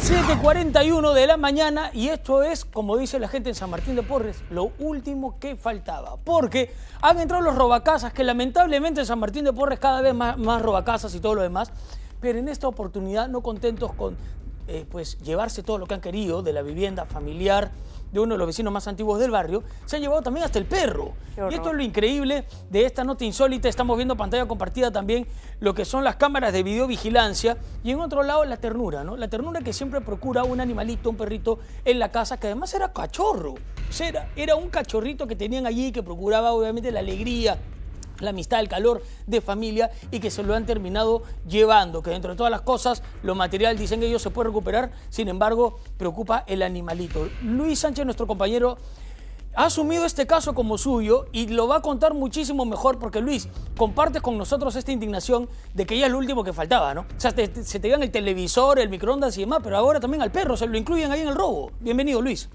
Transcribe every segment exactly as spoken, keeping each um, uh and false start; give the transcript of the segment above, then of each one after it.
siete cuarenta y uno de la mañana y esto es, como dice la gente en San Martín de Porres, lo último que faltaba. Porque han entrado los robacasas, que lamentablemente en San Martín de Porres cada vez más, más robacasas y todo lo demás, pero en esta oportunidad no contentos con eh, pues, llevarse todo lo que han querido de la vivienda familiar de uno de los vecinos más antiguos del barrio, se han llevado también hasta el perro. Y esto es lo increíble de esta nota insólita. Estamos viendo pantalla compartida también lo que son las cámaras de videovigilancia y en otro lado la ternura, ¿no? La ternura que siempre procura un animalito, un perrito en la casa, que además era cachorro. O sea, era, era un cachorrito que tenían allí que procuraba obviamente la alegría, la amistad, el calor de familia y que se lo han terminado llevando, que dentro de todas las cosas, lo material, dicen ellos, se puede recuperar, sin embargo, preocupa el animalito. Luis Sánchez, nuestro compañero, ha asumido este caso como suyo y lo va a contar muchísimo mejor porque, Luis, compartes con nosotros esta indignación de que ya es lo último que faltaba, ¿no? O sea, te, te, se te llevan el televisor, el microondas y demás, pero ahora también al perro, se lo incluyen ahí en el robo. Bienvenido, Luis.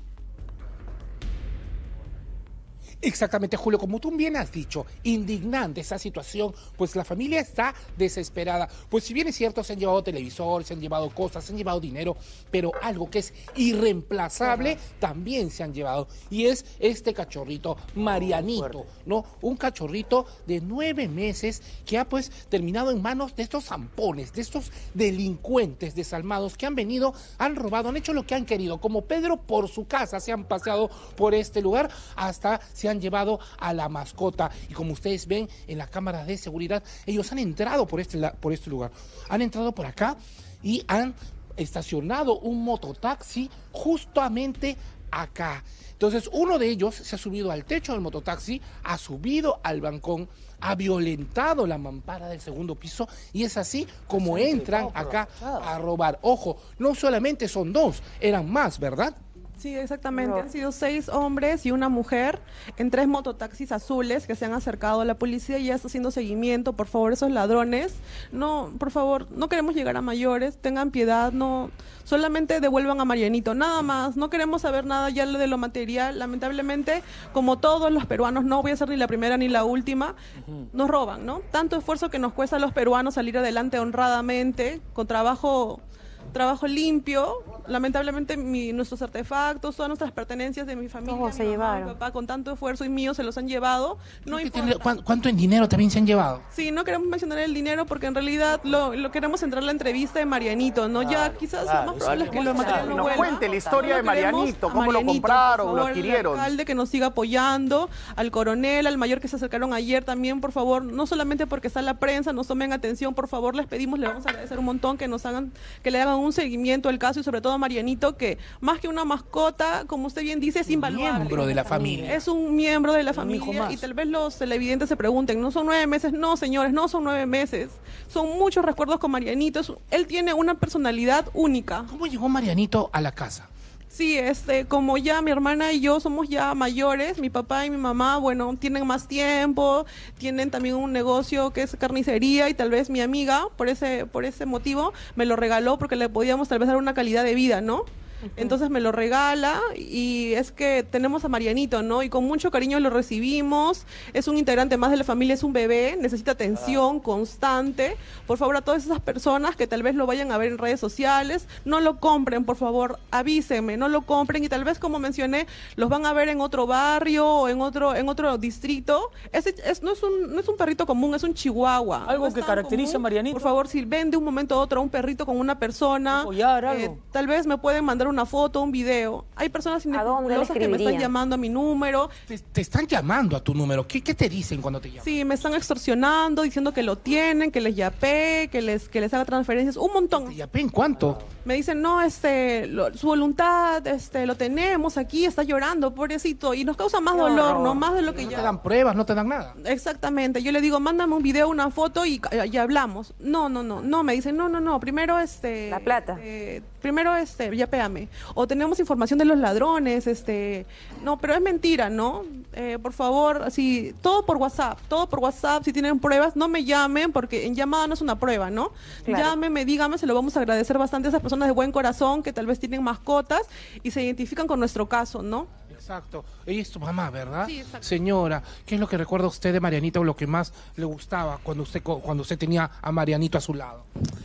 Exactamente, Julio, como tú bien has dicho, indignante esa situación, pues la familia está desesperada. Pues si bien es cierto, se han llevado televisores, se han llevado cosas, se han llevado dinero, pero algo que es irreemplazable uh-huh. también se han llevado. Y es este cachorrito, Marianito, ¿no? Un cachorrito de nueve meses que ha pues terminado en manos de estos zampones, de estos delincuentes desalmados que han venido, han robado, han hecho lo que han querido. Como Pedro por su casa, se han paseado por este lugar hasta se han llevado a la mascota y como ustedes ven en las cámaras de seguridad, ellos han entrado por este, por este lugar, han entrado por acá y han estacionado un mototaxi justamente acá. Entonces uno de ellos se ha subido al techo del mototaxi, ha subido al balcón, ha violentado la mampara del segundo piso y es así como entran acá a robar. Ojo, no solamente son dos, eran más, ¿verdad? Sí, exactamente. No. Han sido seis hombres y una mujer en tres mototaxis azules que se han acercado a la policía y ya está haciendo seguimiento. Por favor, esos ladrones, no, por favor, no queremos llegar a mayores, tengan piedad, no, solamente devuelvan a Marianito, nada más. No queremos saber nada ya de lo material. Lamentablemente, como todos los peruanos, no voy a ser ni la primera ni la última, uh-huh. nos roban, ¿no? Tanto esfuerzo que nos cuesta a los peruanos salir adelante honradamente, con trabajo... trabajo limpio, lamentablemente mi, nuestros artefactos, todas nuestras pertenencias de mi familia, ¿Cómo mi se mamá, llevaron? mi papá, con tanto esfuerzo y mío se los han llevado. No importa. ¿Cuánto, ¿Cuánto en dinero también se han llevado? Sí, no queremos mencionar el dinero porque en realidad lo, lo queremos entrar en la entrevista de Marianito, ¿no? Claro, ya quizás claro, lo más probable es que lo claro. material no Nos vuelva. cuente la historia de Marianito, cómo Marianito, lo compraron, por favor, lo adquirieron. Al alcalde que nos siga apoyando, al coronel, al mayor que se acercaron ayer también, por favor, no solamente porque está la prensa, nos tomen atención, por favor, les pedimos, le vamos a agradecer un montón que nos hagan, que le hagan un seguimiento al caso y sobre todo a Marianito, que más que una mascota, como usted bien dice, es invaluable. Miembro de la familia. Es un miembro de la Un familia y tal vez los televidentes se pregunten, ¿no son nueve meses? No, señores, no son nueve meses. Son muchos recuerdos con Marianito. Es- él tiene una personalidad única. ¿Cómo llegó Marianito a la casa? Sí, este, como ya mi hermana y yo somos ya mayores, mi papá y mi mamá, bueno, tienen más tiempo, tienen también un negocio que es carnicería y tal vez mi amiga, por ese, por ese motivo, me lo regaló porque le podíamos tal vez dar una calidad de vida, ¿no? Entonces me lo regala y es que tenemos a Marianito, ¿no? Y con mucho cariño lo recibimos, es un integrante más de la familia, es un bebé, necesita atención constante. Por favor, a todas esas personas que tal vez lo vayan a ver en redes sociales, no lo compren, por favor, avísenme, no lo compren y tal vez, como mencioné, los van a ver en otro barrio o en otro en otro distrito. Ese es, no, es un, no es un perrito común, es un chihuahua. Algo No es que tan caracteriza común. a Marianito. Por favor, si ven de un momento a otro a un perrito con una persona, Apoyar, algo. eh, tal vez me pueden mandar una foto, un video. Hay personas ¿A dónde le inescrupulosas que me están escribirían? llamando a mi número. Te, te están llamando a tu número. ¿Qué, qué te dicen cuando te llaman? Sí, me están extorsionando, diciendo que lo tienen, que les yapé, que les, que les haga transferencias, un montón. ¿Te yapé en cuánto? Me dicen, no, este, lo- su voluntad, este, lo tenemos aquí, está llorando, pobrecito, y nos causa más Qué dolor, horror. ¿no? Más de lo que No te ya... dan pruebas, no te dan nada. Exactamente, yo le digo, mándame un video, una foto y ya y hablamos. No, no, no, no, me dicen, no, no, no, primero este... La plata. eh, primero este, yapéame. O tenemos información de los ladrones, este... No, pero es mentira, ¿no? Eh, por favor, así, todo por WhatsApp, todo por WhatsApp, si tienen pruebas, no me llamen, porque en llamada no es una prueba, ¿no? Claro. Llámenme, díganme, se lo vamos a agradecer bastante a esas personas de buen corazón que tal vez tienen mascotas y se identifican con nuestro caso, ¿no? Exacto. Ella es tu mamá, ¿verdad? Sí, exacto. Señora, ¿qué es lo que recuerda usted de Marianito o lo que más le gustaba cuando usted, cuando usted tenía a Marianito a su lado?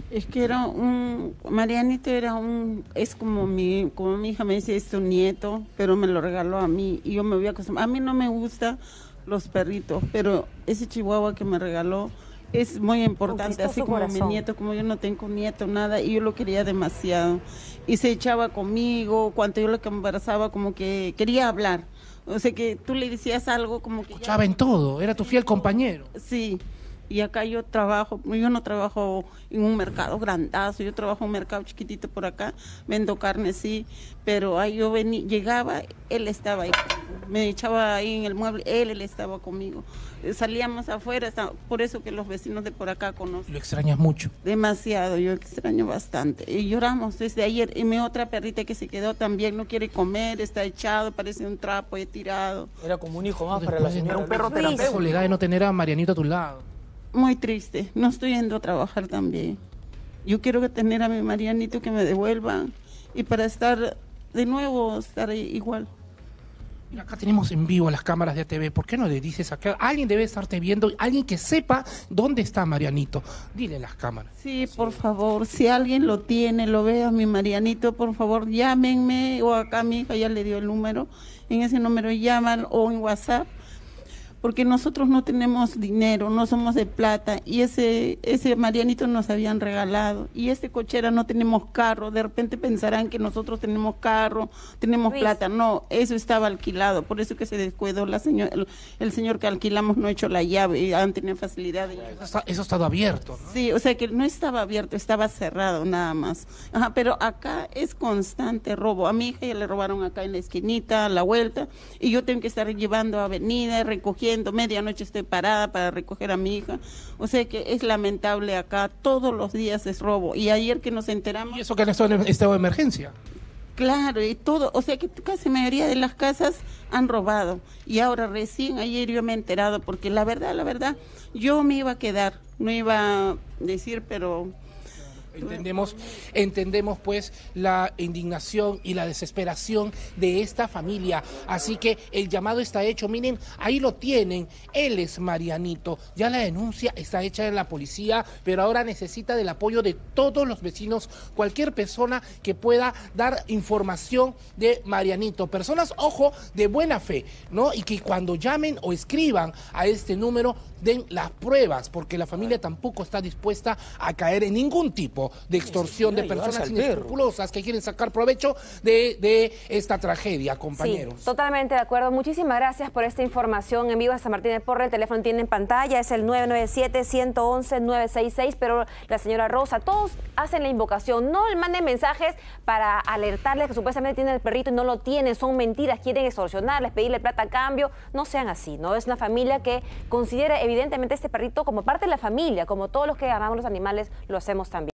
Es que era un, Marianito era un, es como mi, como mi hija me dice, es su nieto, pero me lo regaló a mí y yo me voy a acostumbrado. A mí no me gustan los perritos, pero ese chihuahua que me regaló es muy importante, Conquistó así su como corazón. mi nieto, como yo no tengo nieto, nada, y yo lo quería demasiado. Y se echaba conmigo, cuando yo lo conversaba, como que quería hablar. O sea, que tú le decías algo como que... ya- Escuchaba en todo, era tu fiel compañero. Sí, y acá yo trabajo, yo no trabajo en un mercado grandazo, yo trabajo en un mercado chiquitito por acá, vendo carne, sí, pero ahí yo venía, llegaba, él estaba ahí, me echaba ahí en el mueble, él, él estaba conmigo. Salíamos afuera, está- por eso que los vecinos de por acá conocen. Lo extrañas mucho. Demasiado, yo extraño bastante. Y lloramos desde ayer. Y mi otra perrita que se quedó también no quiere comer, está echado, parece un trapo, he tirado. Era como un hijo más para la Después de- señora. Era un perro Luis. Luis. La soledad de no tener a Marianito a tu lado. Muy triste, no estoy yendo a trabajar también. Yo quiero que tener a mi Marianito que me devuelvan y para estar de nuevo, estar ahí igual. Mira, acá tenemos en vivo las cámaras de A T V. ¿Por qué no le dices acá? Alguien debe estarte viendo, alguien que sepa dónde está Marianito. Dile a las cámaras. Sí, por favor, si alguien lo tiene, lo ve a mi Marianito, por favor, llámenme, o acá mi hija ya le dio el número, en ese número llaman o en WhatsApp, porque nosotros no tenemos dinero, no somos de plata, y ese, ese Marianito nos habían regalado, y este cochera no tenemos carro, de repente pensarán que nosotros tenemos carro, tenemos Luis. plata, no, eso estaba alquilado, por eso que se descuidó la señor, el, el señor que alquilamos no ha hecho la llave, y han tenido facilidad de... Eso, está- eso ha estado abierto, ¿no? Sí, o sea que no estaba abierto, estaba cerrado nada más. Ajá, pero acá es constante robo. A mi hija ya le robaron acá en la esquinita, a la vuelta, y yo tengo que estar llevando a avenida, recogiendo, medianoche estoy parada para recoger a mi hija. O sea que es lamentable acá, todos los días es robo. Y ayer que nos enteramos... Y eso que han estado en estado de emergencia. Claro, y todo, o sea que casi mayoría de las casas han robado. Y ahora recién ayer yo me he enterado, porque la verdad, la verdad, yo me iba a quedar, no iba a decir, pero... Entendemos, entendemos pues la indignación y la desesperación de esta familia. Así que el llamado está hecho. Miren, ahí lo tienen. Él es Marianito. Ya la denuncia está hecha en la policía, pero ahora necesita del apoyo de todos los vecinos, cualquier persona que pueda dar información de Marianito. Personas, ojo, de buena fe, ¿no? Y que cuando llamen o escriban a este número den las pruebas, porque la familia tampoco está dispuesta a caer en ningún tipo de extorsión de siquiera personas llevarse al perro. inescrupulosas que quieren sacar provecho de, de esta tragedia, Sí, compañeros. totalmente de acuerdo. Muchísimas gracias por esta información en vivo de San Martín de Porres. El teléfono tiene en pantalla, es el nueve nueve siete, uno uno uno, nueve seis seis, pero la señora Rosa, todos hacen la invocación. No manden mensajes para alertarles que supuestamente tienen el perrito y no lo tienen, son mentiras, quieren extorsionarles, pedirle plata a cambio. No sean así, ¿no? Es una familia que considera evidentemente este perrito como parte de la familia, como todos los que amamos los animales lo hacemos también.